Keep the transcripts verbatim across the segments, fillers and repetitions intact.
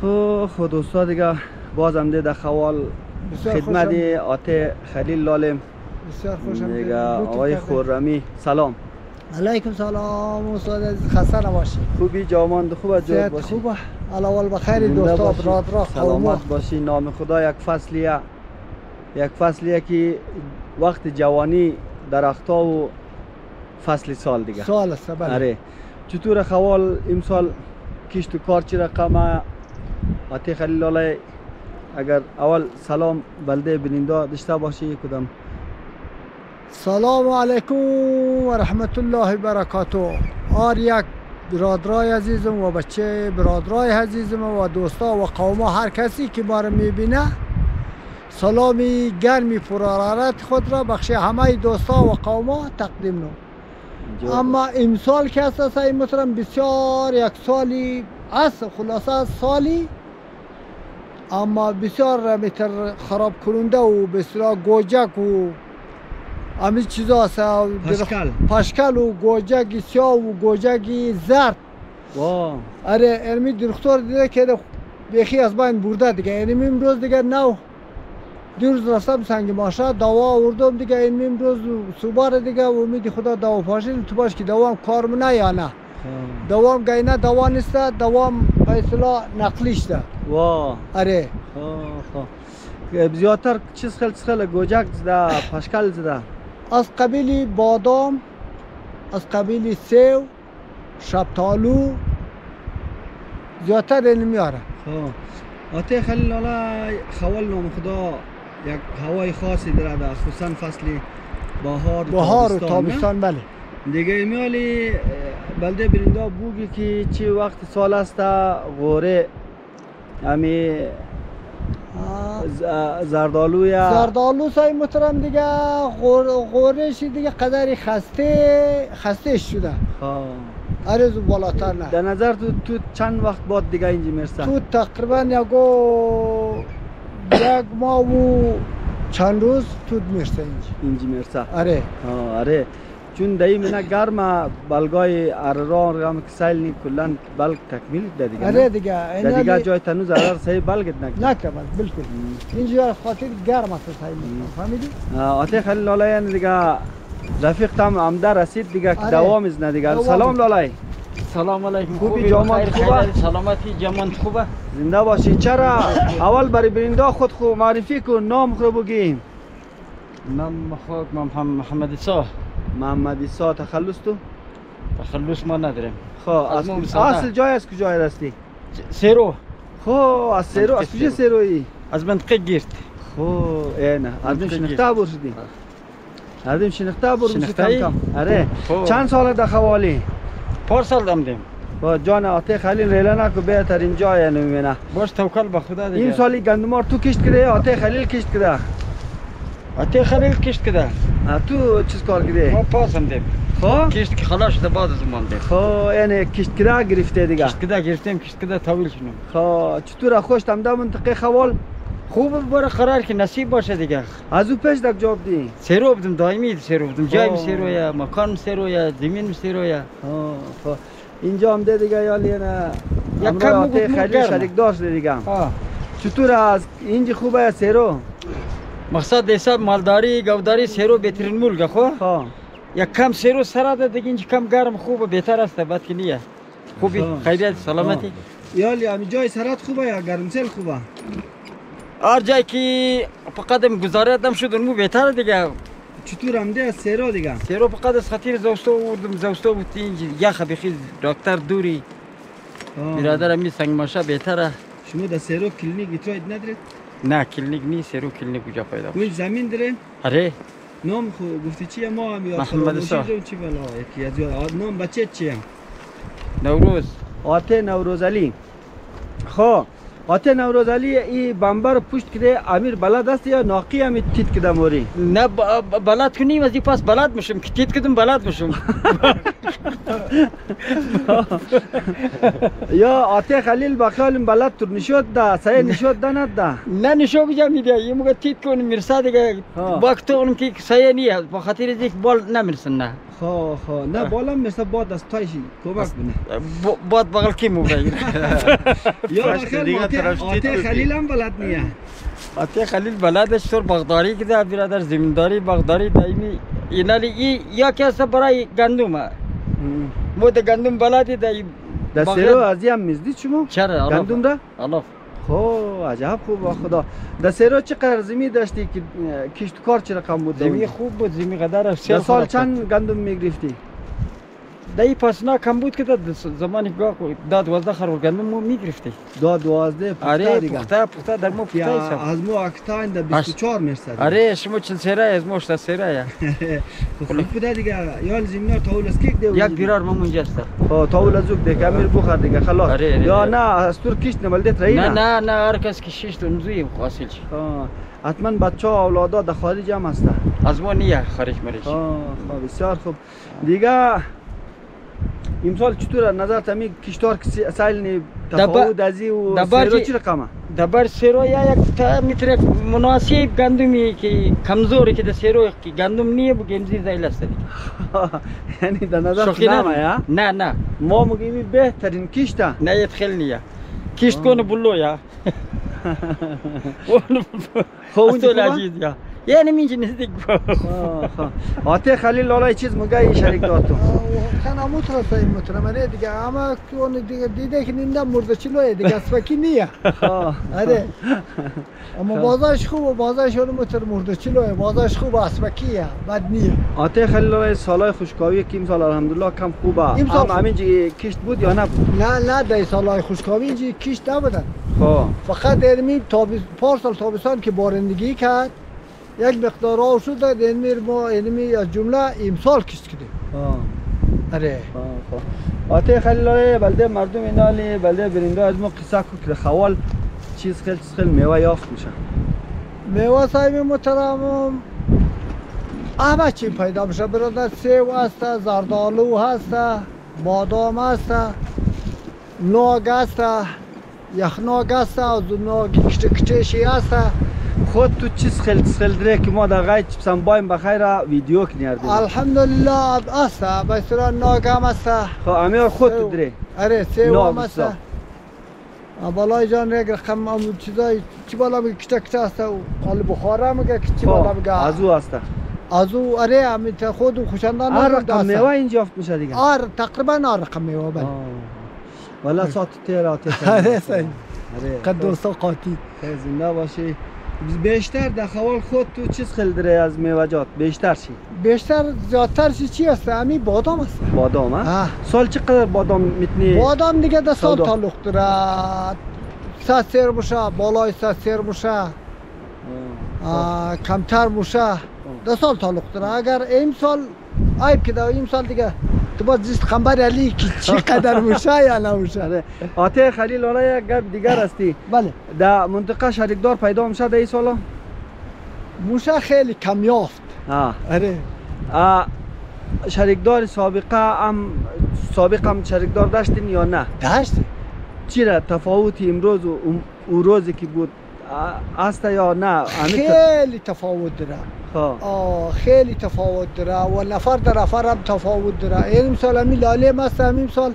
خو خود دوستا دیگه بازم ده خوال خدمت آته خلیل لالم. بسیار خوشم دیگه آقای خرمی سلام. علیکم سلام استاد عزیز، خسته نباشی. خوبی جاماند خوبه جور باشی. خوبه الاول بخیر دوستا برادرها سلامت باشی. نام خدا یک فصلیه یک فصلیه که وقت جوانی درختها و فصل سال دیگه سال است. بله. آره چطور خوال امسال کشت و کار چی رقمه؟ آتی خلیل لالای اگر اول سلام بلده بیننده داشته باشی کدام. سلام علیکم و رحمت الله و برکاته. آر یک برادرای عزیزم و بچه برادرای عزیزم و دوستا و قوما هر کسی که ما را میبینه سلامی گرمی پرحرارت خود را بخش همه دوستا و قوما تقدیم نو. اما امسال که است سعی محترم بسیار یک سالی است، خلاصه سالی اما بسیار میتر خراب کننده و بسیار گوجک و همه چیزا است. پشکل پشکل و گوجک سیاه و گوجک زرد. واو. اره ارمی درختور دیده که بیخی از بین برده دیگه. ارمی امروز دیگه نو دیروز رفتم سنگ ماشه دوا آوردم دیگه. این امروز صبح دیگه امید خدا دوا پاشید تو باش که دوام کار منه یا نه. دوام گینه دوا نیست، دوام به اصطلاح نقلیش ده. وا. اره. خب زیادتر چیز خیلی خیلی گوجک زده پشکل زده. از قبیل بادام، از قبیل سیو، شبتالو زیادتر این میاره. خب آتی خلیل لالای خوال نام خدا یک هوای خاصی داره در خصوصا فصل بهار و بهار و تابستان. بله دیگه میالی بلده برنده بوگی که چه وقت سال است غوره امی زردالو یا زردالو سای محترم دیگه غور غورش دیگه قدری خسته خسته شده. عرض بالاتر نه. در نظر تو تو چند وقت بعد دیگه اینجا میرسه؟ تو تقریبا یکو یک ماه و چند روز تو میرسه اینجا. اینجا میرسه. آره. آره. چون دایی منه گرم بلگای ارران رام کسایل نی کلن بلگ تکمیل ده دیگه. آره دیگه. ده دیگه جای تنوز ارر صحیح بلگت نکرد. نکرد بالکل. اینجا خاطر گرم است صحیح. فهمیدی؟ آتی خلیل لالای دیگه رفیق تام عمده رسید دیگه دوام از نه دیگه. سلام لالای. سلام علیکم. خوبی جامان خوبه؟ سلامتی جامان خوبه؟ زنده باشی. چرا اول برای برنده خود خو معرفی کن، نام خود بگیم. نام خود محمد عیسی. محمد عیسی. تخلص تو؟ تخلص ما نداریم. خب اصل جای از کجای رستی؟ سیرو. خب از سیرو. از کجا سیرویی؟ از منطقه گیرد. خب اینه از این شنخته برشدی؟ از این شنخته برشدی کم کم. آره. چند سال در خوالی؟ پار سال دمدیم. با جان آتی خلیل ریلا نکو بهترین جای نمیبینه. باش توکل به خدا دیگه. این سالی گندمار تو کشت کده آتی خلیل کشت کده؟ آتی خلیل کشت کده. تو چیز کار کده؟ ما پاسم دیم. خب کشت که خلاص شده بعد از اون دیم. خب یعنی کشت کده گرفته دیگه. کشت کده گرفتیم، کشت کده طویل شدیم. خب چطور خوش تمده منطقه خوال؟ خوب بره قرار که نصیب باشه دیگه. از او پیش دک جواب دی؟ سیرو بودم دائمی سیرو بودم. جایم سیرو یا مکان سیرو یا زمین سیرو یا. خب اینجا هم ده دیگه یا لینا یک کم آتی خلیل شریک داشت دیگه. چطور از اینجا خوبه یا سیرو؟ مقصد حساب مالداری گوداری سیرو بهترین ملک خو. یک کم سیرو سراده دیگه اینجا کم گرم خوبه بهتر است بد که نیه. خوبی خیریت سلامتی. یا همین جای سرات خوبه یا گرمسل خوبه؟ هر جایی که فقط گزارش دم شد اونمو بهتره دیگه. چطور هم ده از سیرو دیگه؟ سیرو فقط از خاطر زوستو وردم زوستو بود اینجا یخ بخی دکتر دوری. برادرم می سنگ ماشه بهتره. شما در سیرو کلینیک اتراید ندارید؟ نه کلینیک نی سیرو کلینیک کجا پیدا بود؟ زمین داره؟ آره. نام خو گفتی چیه ما هم یاد محمد عیسی. چی بلا یکی از یاد نام بچه چیه؟ نوروز. آته نوروز علی. خب آته نوروز علی ای بمبر پشت کده امیر بلد است یا ناقی هم تیت کده موری؟ نه بلد کنیم از این پاس بلد میشم که تیت کدم بلد میشم. یا آته خلیل بخیالم بلد تر نشود ده سایه نشود ده ند ده؟ نه نشو بجا میده یه موقع تیت کنیم میرسه دیگه وقت اونم که سایه نیه با خاطر از یک بال نمیرسن نه. خو خو نه بالا مثل باد از تایشی کمک بنه باد بغل کی مو بگیر یا بخیر آته خلیل هم بلد نیه آته خلیل بلدش طور باغداری که ده برادر زمینداری باغداری دائمی اینالی ای یا کسی برای گندم مو ده گندم بلدی ده دسیرو ازی هم میزدید شما؟ چرا؟ گندم ده؟ الاف خو عجب خوب با خدا دسیرو چقدر زمین داشتی که کشتکار چه رقم بود؟ زمین خوب بود زمین قدر ده سال چند گندم میگرفتی؟ دایی پاسنا کم بود که داد زمانی گاه داد دوازده خروار گندم مو میگرفتی داد دوازده پخته دیگه پخته پخته در مو پخته ایسا از مو اکتا این ده بیست و چهار میرسد آره شما چل سیره از مو شتا سیره یا خوب بوده دیگه یا زمین تاول از کیک دیو یک بیرار ما منجا است تاول از اوک دیگه امیر بخور دیگه خلاص یا نه از تور کشت نمالدت رایی نه نه نه هر کس که شش تونزوی حاصل شد حتما بچه ها اولادا در خارج هم هسته از ما نیه خارج مریش خب بسیار خوب دیگه امسال چطور نظر تمی کشتار که سایل نی تفاوت ازی و سیرو چی رقمه؟ دبر سیرو یا یک تا میتره مناسب گندمی که کمزوری که در سیرو که گندم نیه بو گمزی زایل است یعنی در نظر نامه یا؟ نه نه ما مگیمی بهترین کشته؟ نه یه خیلی نیه کشت کنه بلو یا اونجا لجیز یا یعنی اینجا نزدیک آته خلیل لالا چیز مگه شریک داد تو خنا مترسه این مترمنه دیگه اما اون دیگه دیده که نینده مرده چلوه دیگه اسفکی نیه آره اما بازارش خوبه بازارش اون متر مرده چلوه بازارش خوبه اسفکیه بد نیه آته خلیل لالا سالای خوشکاوی که امسال الحمدلله کم خوبه هم همینجا کشت بود یا نه نه نه در سالای خوشکاوی اینجا کشت نبودن فقط درمی پارسال تابستان که بارندگی کرد یک مقدار آب شد در اینمیر ما اینمی از جمله امسال کشت کردیم آره آته خلیل بلده مردم اینالی بلده برنده از ما قصه که خوال چیز خیلی چیز خیلی میوه یافت میشه میوه صاحب محترم همه چی پیدا میشه برادر سیب هست زردالو هست بادام هست ناگ هست یخناگ هست از ناگ کچه کچهشی هست خود تو چیز خیلی خیلی داره که ما در غایت چپسن بایم بخیر ویدیو کنیردیم الحمدلله هست بسیار ناگ هم هست خب امیر خود تو داره آره سیب هم هست بالای جان رگ خم هم چیزای چی بالا میگه کچه کچه هست و قال بخاره میگه چی بالا میگه از او هست از او آره امیت خود خوشندان هر رقم میوه اینجا افت میشه دیگه آره تقریبا هر رقم میوه بله والا ساعت تیرا تیرا آره صحیح قد دوستا قاطی زنده باشی بیشتر در خوال خود تو چیز خیلی داره از میوجات بیشتر چی؟ بیشتر زیادتر چی چی هست؟ همین بادام هست بادام ها؟ سال چقدر بادام میتونی؟ بادام دیگه ده سال تعلق داره صد سیر باشه بالای صد سیر باشه کمتر باشه ده سال تعلق داره اگر این سال عیب که ده این سال دیگه تو باید زیست خنبر علی که چقدر باشه یا نباشه آته خلیل لالا یک گپ دیگر هستی بله در منطقه شریکدار پیدا میشه در این سالا؟ موشه خیلی کم یافت آره شریکدار سابقه هم سابقه هم شریکدار داشتین یا نه؟ داشتیم چرا تفاوتی امروز و اون روزی که بود است یا نه؟ خیلی تفاوت داره آه خیلی تفاوت داره و نفر در نفر هم تفاوت داره این امسال همین لاله مست همین سال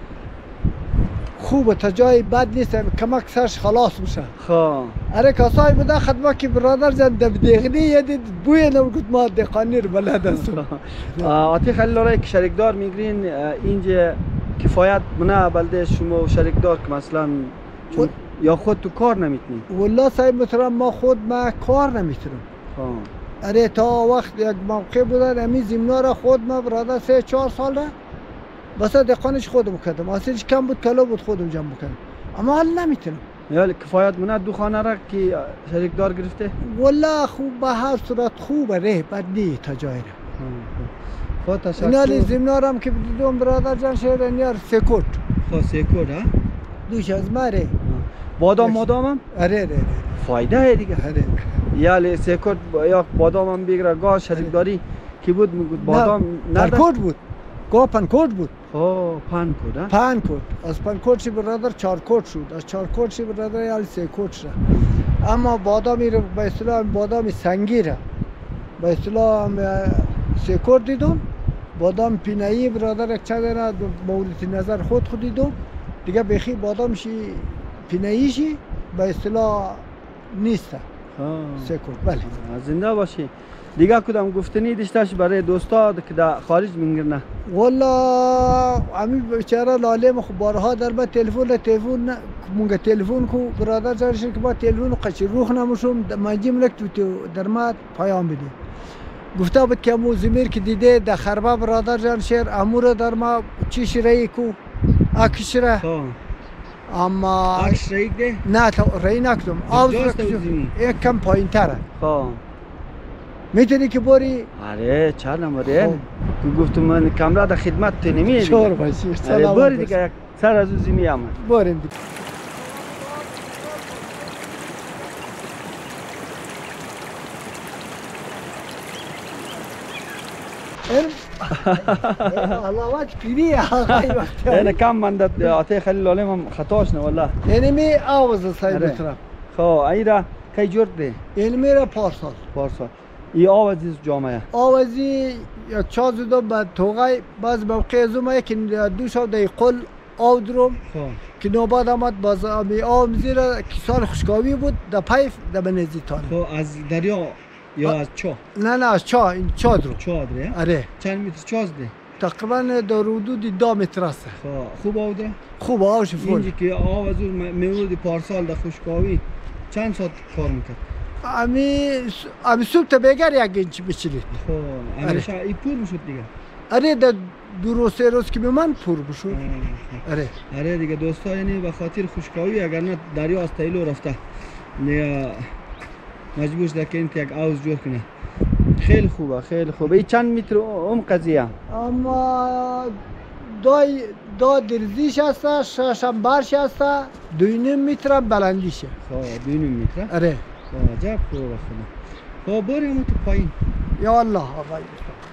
خوبه تا جای بد نیست کمک سرش خلاص میشه خواه اره کسایی بوده خدمه که برادر جان دب دیغنی یدید بوی نمگود ما دیقانی رو بلد هستم آتی خلیل لاله که شریکدار میگرین اینجا کفایت منه بلده شما شریکدار که مثلا یا خود تو کار نمیتونی؟ والله صاحب محترم ما خود ما کار نمیتونم اره تا وقت یک موقع بودن امی زمنا را خود ما برادر سه چهار سال را بس دقانش خودم کردم اصلش کم بود کلا بود خودم جمع بکنم اما حال نمیتونم یا کفایت منه دو خانه را که شریکدار گرفته؟ والله خوب به هر صورت خوبه ره بد نی تا جای را خود تشکر اینالی زمنا را هم که دیدم برادر جان شهر نیار سکوت خود سکوت ها؟ دوش از مره بادام مادام هم؟ اره اره فایده های دیگه اره یا سکوت یا بادام هم بگیره گاه شریکداری کی بود میگود بادام نه پنکوت بود گاه پنکوت بود اوه پنکوت ها؟ پنکوت از پنکوت شی برادر چارکوت شد از چارکوت شی برادر یال سکوت شد اما بادامی رو به اصطلاح بادامی سنگی را به اصطلاح سکوت دیدم بادام پینایی برادر یک چند را مورد نظر خود خود دیدم دیگه بخی بادامشی پیناییشی به اصطلاح نیست سکر. بله زنده باشی. دیگه کدام گفتنی داشتش برای دوستا که در خارج میگیرن؟ والا امی بیچاره لاله خو بارها در با تلفن تلفن مونگه تلفن کو برادر جارش که با تلفن قچ روح نموشم ماجیم لک تو در ما پیام بدی گفته بود که مو زمیر که دیده در خربه برادر جان شهر امور در ما چی شرعی کو اکشره اما اکش رایی ده؟ نه تا رایی نکدم آوز یک کم پایین تره میتونی که باری؟ آره چه نماره که گفتم من کامرا در خدمت تو نمیه چور باشی آره باری دیگه یک سر از او زمین آمد باریم دیگه علاوات پیریه آقای وقتی اینه کم من در آتای خلیل لاله هم خطاش نه والله اینه می آوز سایی بطرم خب ایرا کی جورد ده؟ اینه میره پارسال پارسال ای آوازی جامعه آوازی یک چاز دو به توقعی باز موقع زومه که دو شو دی قل آو درم که نوباد آمد باز آمی آم زیره که سال خوشگاوی بود در پیف در بنزی تانه خب از دریا یا از چاه؟ نه نه از چاه این چاه درو چاه دره؟ آره چند متر چاز ده؟ تقریبا در حدود دو متر است خب خوب آو ده؟ خوب آو شفول اینجا که آو از اون میورد پارسال در خوشگاوی چند ساعت کار میکرد؟ امی امی صبح تا بگر یک گنج بچلید خب همیشه ای پور میشد دیگه آره در دو روز سه روز که به من پور بشود آره آره دیگه دوستا یعنی به خاطر خوشگاوی اگر نه دریا از تایلو رفته نه مجبور شده که این یک آوز جور کنه خیلی خوبه خیلی خوبه این چند متر ام قضیه اما دای دو درزیش هسته ششم برش هسته دوی نیم متر هم بلندیشه خب دوی نیم متر؟ آره عجب خوبه خدا خب بریم تو پایین یا الله آقای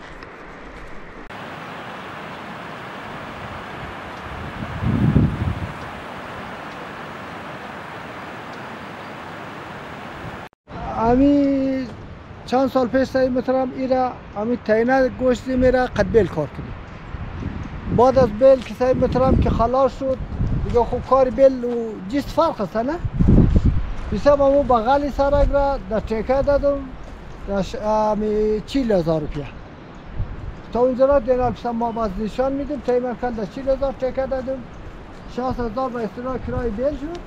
امی چند سال پیش سعی میتونم ایرا امی تینه گوشتی میره قد بیل کار کنیم بعد از بیل که سعی میتونم که خلاص شد دیگه خوب کار بیل و جست فرق است نه حساب امو بغلی سرک را در تکه دادم در امی چیل هزار روپیه تا اونجا را دینال پیسم ما باز نشان میدیم تا ایمن کل در چیل هزار تکه دادم شاست هزار به استرا کرای بیل شد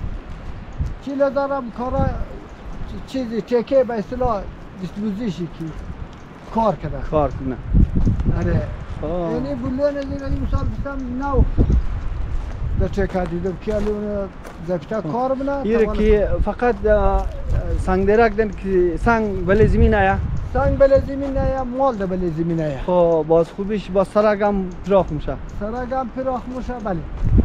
چیل هزار هم کارا چیزی تکه به اصطلاح دیستریبیوشنی که کار کنه کار کنه آره یعنی بلون از این مثال بستم نو در تکه دیدم که الان زبطه کار بنا ایره که فقط سنگ درک دن که سنگ بله زمین آیا سنگ بله زمین آیا مال ده بله زمین آیا خب باز خوبیش با سرگم پراخ میشه سرگم پراخ میشه بله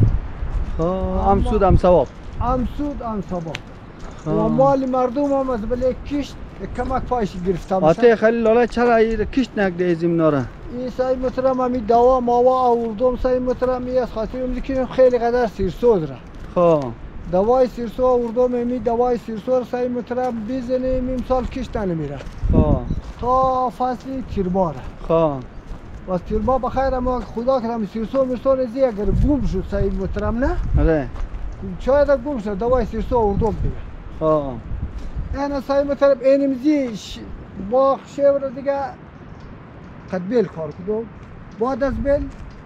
خب هم سود هم ثواب هم سود هم ثواب و مال مردم هم از بله کشت کمک پایش گرفته میشه آته خلیل لاله چرا این کشت نکده زمین را این سعی مترم همی دوا ماوا آوردم سعی مترم این از خاطر اون که خیلی قدر سیرسود را خب دوای سیرسو آوردم همی دوای سیرسو را سعی مترم بزنیم این سال کشت نمیره خب تا فصل تیربا را خب و تیربا بخیر اما خدا کردم سیرسو مرسون ازی اگر گم شد سعی مترم نه آره شاید گم شد دوای سیرسو آوردم دیگه خب این سعی مترم اینمزی با شور دیگه قد بیل کار کردم بعد از بیل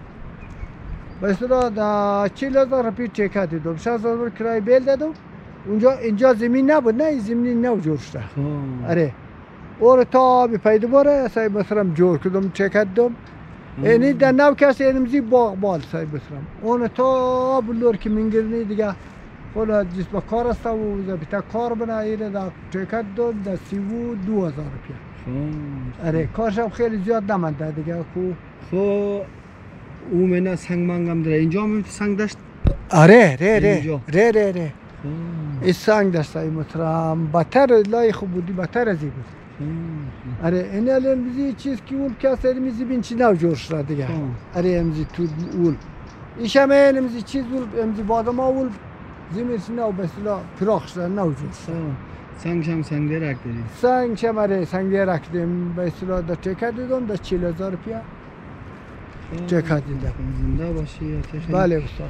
به اصطلاح دا چهل هزار روپیه تکه دیدم شصت هزار کرای بیل دادم اونجا اینجا زمین نبود نه زمین نو جور شده آره اور تا به پیدا باره سعی بسرم جور کردم تکه دادم اینی در نو کسی اینمزی باغبال سعی بسرم اون تا بلور که منگرنی دیگه خلا جسم کار است و زبطه کار بنا ایره دا تکه دادم دا سی و دو هزار روپیه آره کارشم خیلی زیاد نمانده دیگه خو خو او منه سنگ منگم داره اینجا هم سنگ داشت آره ره ره ره ره ره این سنگ داشت این مترم بطر لای خوب بودی بطر از این بود آره این الان بیزی چیز که اول کس میزی بین چی نو جور شده دیگه آره امزی تو اول ایش همه این امزی چیز اول امزی بادم اول زمیرش نو بسیلا پراخ شده نو جور شده سنگ هم سنگ درک داری؟ سنگ هم آره سنگ درک دیم بسیلا در تکه دیدم در چهل هزار روپیه چک دیدم. زنده باشی آتی خیلی. بله استاد.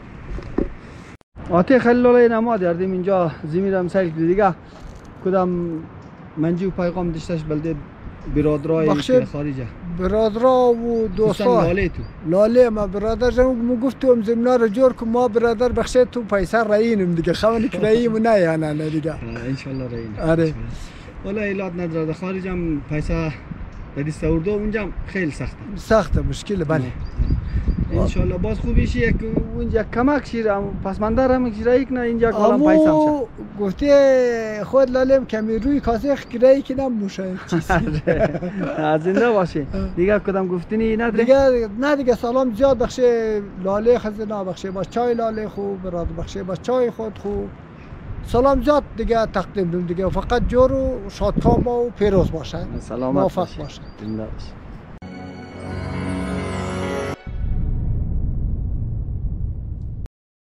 آتی خیلی لاله نما دیردیم اینجا زمینم سیل دیگه کدام منجی و پیغام داشتش بلده برادرای خارجه برادرا و دوستا لاله تو لاله ما برادر جمع مو گفتم زمنا رو جور که ما برادر بخشه تو پیسه رایینم دیگه خوانی که راییم نه یا نه نه دیگه ان شاء الله رایین آره ولی ایلاد نداره در خارجم پیسه در دست اردو اونجا خیلی سخته سخته مشکل بله ان شاء الله باز خوبیش یک اونجا کمک شیر پس من دارم یک نه اینجا کلام پیسه میشه گفته خود لالم کمی روی کاسه خیره که نموشه زنده باشه دیگه کدام گفتنی نداره دیگه نه دیگه سلام زیاد بخشه لاله خزینه بخشه با چای لاله خوب براد بخشه با چای خود خوب سلام زیاد دیگه تقدیم دیم دیگه فقط جور و شادکام و پیروز باشه سلامت موفق باشه زنده باشه